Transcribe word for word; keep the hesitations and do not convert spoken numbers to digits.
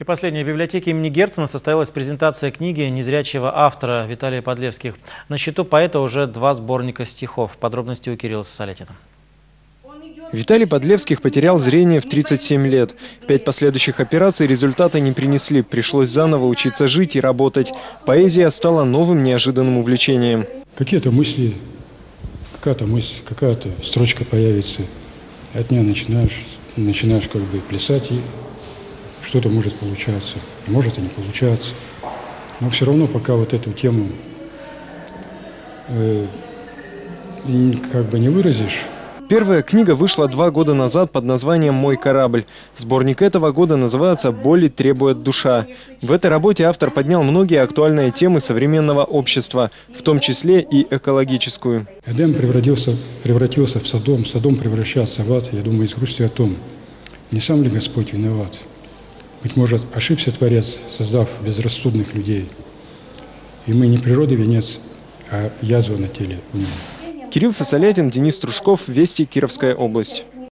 И последнее. В библиотеке имени Герцена состоялась презентация книги незрячего автора Виталия Подлевских. На счету поэта уже два сборника стихов. Подробности у Кирилла Сосолятина. Виталий Подлевских потерял зрение в тридцать семь лет. Пять последующих операций результата не принесли. Пришлось заново учиться жить и работать. Поэзия стала новым неожиданным увлечением. Какие-то мысли, какая-то мысль, какая-то строчка появится. От нее начинаешь, начинаешь как бы плясать, и что-то может получаться, может и не получаться. Но все равно пока вот эту тему э, как бы не выразишь. Первая книга вышла два года назад под названием «Мой корабль». Сборник этого года называется «Боли требует душа». В этой работе автор поднял многие актуальные темы современного общества, в том числе и экологическую. Эдем превратился, превратился в Содом, Содом превращается в ад. Я думаю, с грустью о том, не сам ли Господь виноват? Быть может, ошибся Творец, создав безрассудных людей. И мы не природы венец, а язва на теле у него. Кирилл Сосолятин, Денис Трушков, Вести, Кировская область.